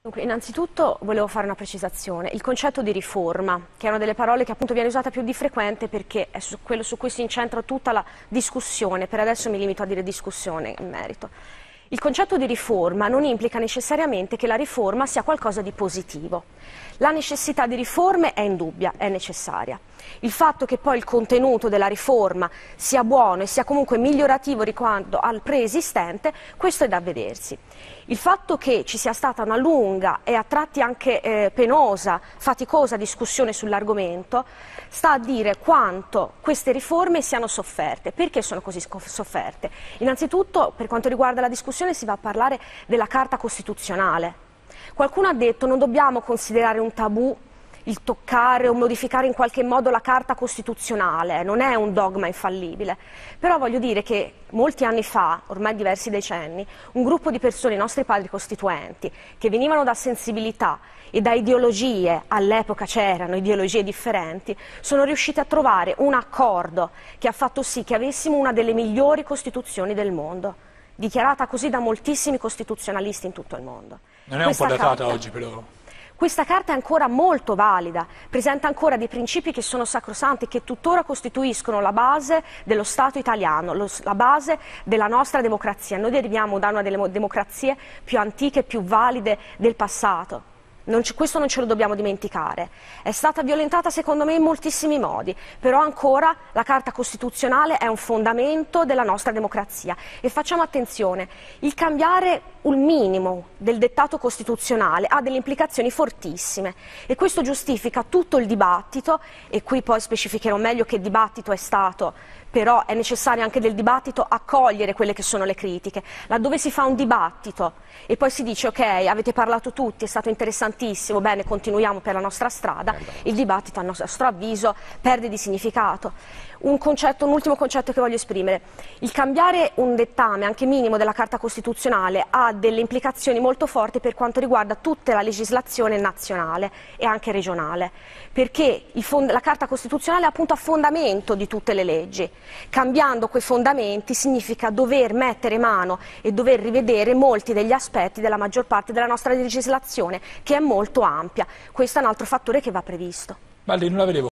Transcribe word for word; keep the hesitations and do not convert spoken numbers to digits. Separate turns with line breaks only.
Dunque, innanzitutto volevo fare una precisazione. Il concetto di riforma, che è una delle parole che appunto viene usata più di frequente perché è su quello su cui si incentra tutta la discussione, per adesso mi limito a dire discussione in merito. Il concetto di riforma non implica necessariamente che la riforma sia qualcosa di positivo. La necessità di riforme è indubbia, è necessaria. Il fatto che poi il contenuto della riforma sia buono e sia comunque migliorativo riguardo al preesistente, questo è da vedersi. Il fatto che ci sia stata una lunga e a tratti anche eh, penosa, faticosa discussione sull'argomento sta a dire quanto queste riforme siano sofferte. Perché sono così sofferte? Innanzitutto, per quanto riguarda la discussione, si va a parlare della Carta Costituzionale. Qualcuno ha detto che non dobbiamo considerare un tabù il toccare o modificare in qualche modo la Carta Costituzionale, non è un dogma infallibile, però voglio dire che molti anni fa, ormai diversi decenni, un gruppo di persone, i nostri padri costituenti, che venivano da sensibilità e da ideologie, all'epoca c'erano ideologie differenti, sono riusciti a trovare un accordo che ha fatto sì che avessimo una delle migliori Costituzioni del mondo, dichiarata così da moltissimi costituzionalisti in tutto il mondo.
Non è
Questa
un po' datata
carta...
oggi però?
Questa carta è ancora molto valida, presenta ancora dei principi che sono sacrosanti, che tuttora costituiscono la base dello Stato italiano, lo, la base della nostra democrazia. Noi deriviamo da una delle democrazie più antiche e più valide del passato. Non ci, questo non ce lo dobbiamo dimenticare. È stata violentata secondo me in moltissimi modi, però ancora la Carta Costituzionale è un fondamento della nostra democrazia. E facciamo attenzione, il cambiare un minimo del dettato costituzionale ha delle implicazioni fortissime e questo giustifica tutto il dibattito, e qui poi specificherò meglio che dibattito è stato, però è necessario anche del dibattito accogliere quelle che sono le critiche. Laddove si fa un dibattito e poi si dice ok, avete parlato tutti, è stato interessantissimo, bene, continuiamo per la nostra strada, il dibattito a nostro avviso perde di significato. Un, concetto, un ultimo concetto che voglio esprimere: il cambiare un dettame anche minimo della Carta Costituzionale ha delle implicazioni molto forti per quanto riguarda tutta la legislazione nazionale e anche regionale, perché il la Carta Costituzionale è appunto a fondamento di tutte le leggi. Cambiando quei fondamenti significa dover mettere mano e dover rivedere molti degli aspetti della maggior parte della nostra legislazione, che è molto ampia. Questo è un altro fattore che va previsto.
Baldi, non la vedevo.